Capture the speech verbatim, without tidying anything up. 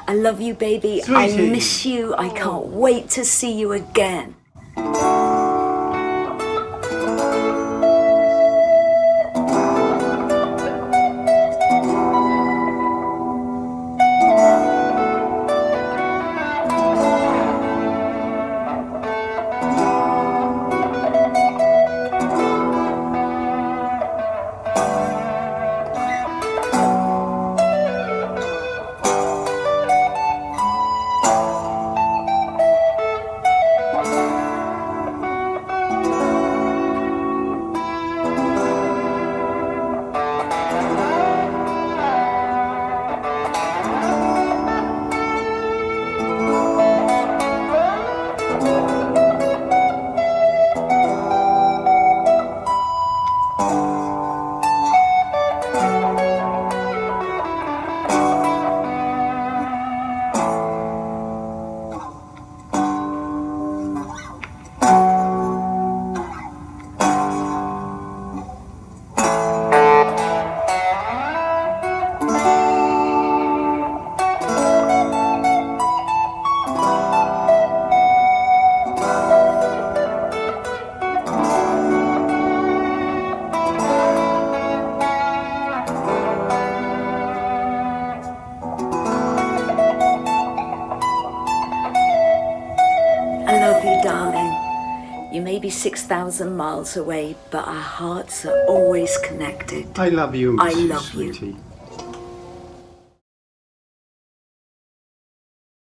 I love you, baby. Sweetie. I miss you. I can't wait to see you again. I love you, darling. You may be six thousand miles away, but our hearts are always connected. I love you, I love sweetie. you.